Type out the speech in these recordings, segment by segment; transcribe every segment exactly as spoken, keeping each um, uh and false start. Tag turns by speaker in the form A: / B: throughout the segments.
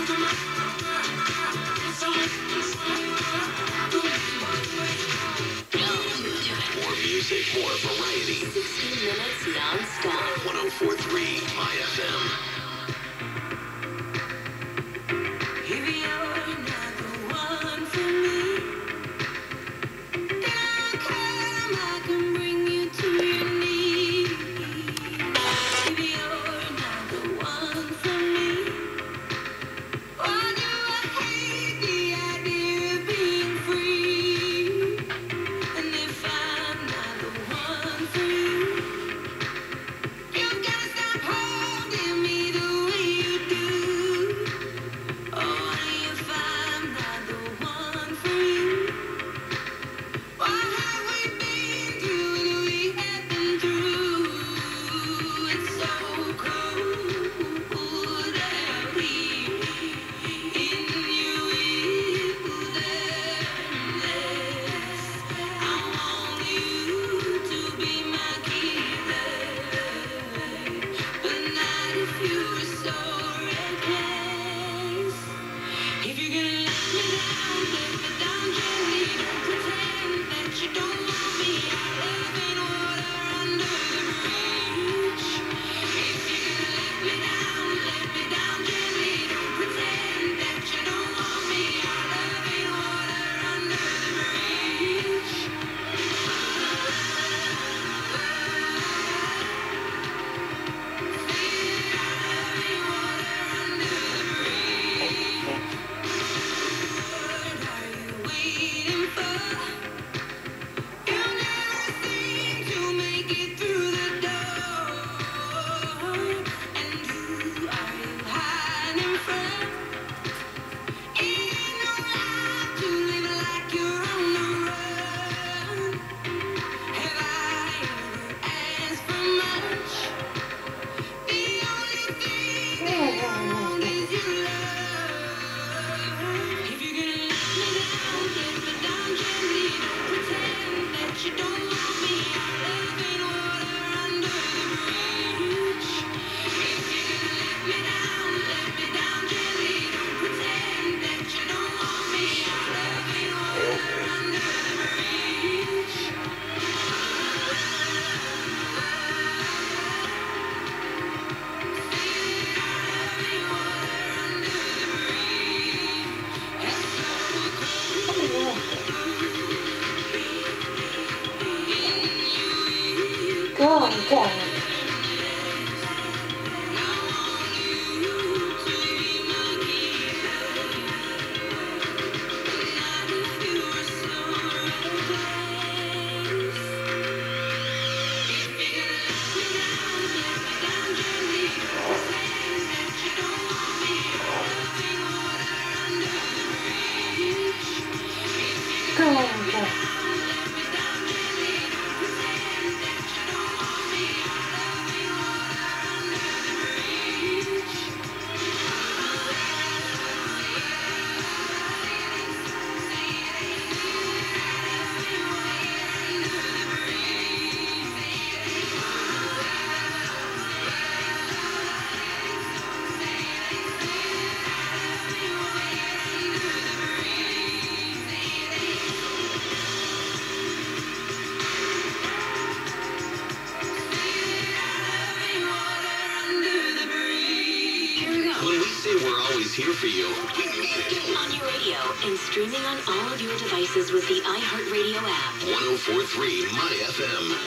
A: More music, more variety.
B: sixty minutes non-stop.
A: one oh four point three My F M.
C: Go on, go on. Go on, go on.
A: We're always here for you.
B: On your radio and streaming on all of your devices with the iHeartRadio app.
A: one oh four point three My F M.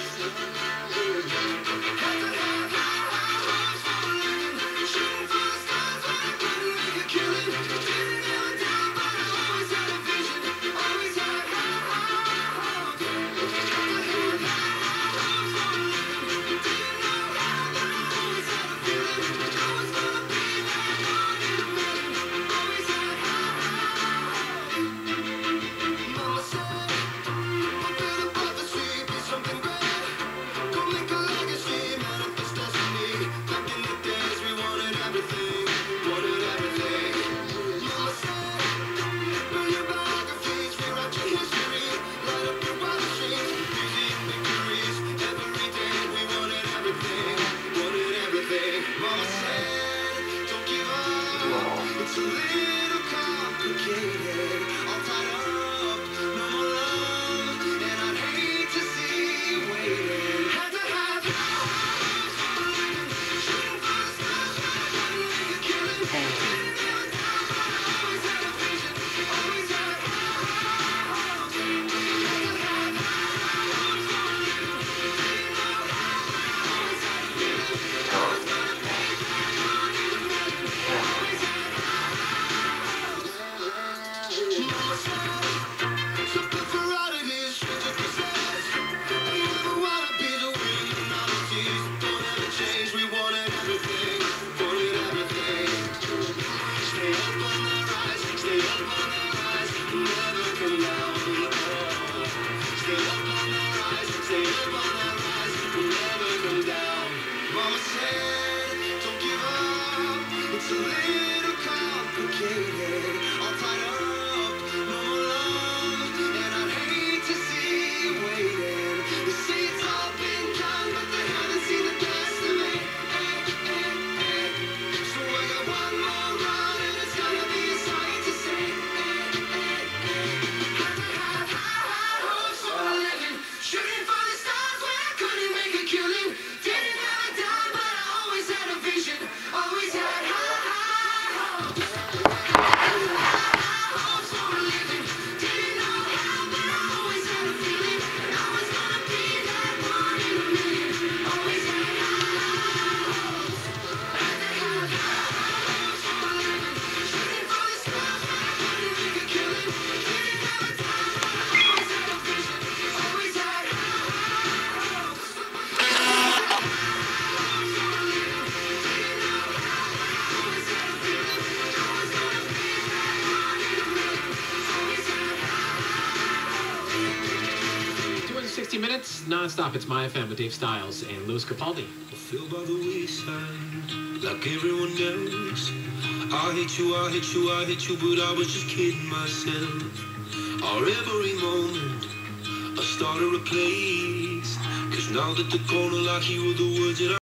D: sixty minutes non-stop. It's MyFM with Dave Stiles and Louis Capaldi.
E: I feel by the wayside, like everyone else. I hate you, I hate you, I hate you, but I was just kidding myself. Our every moment, I started a place. Cause now that the corner, I hear the words that I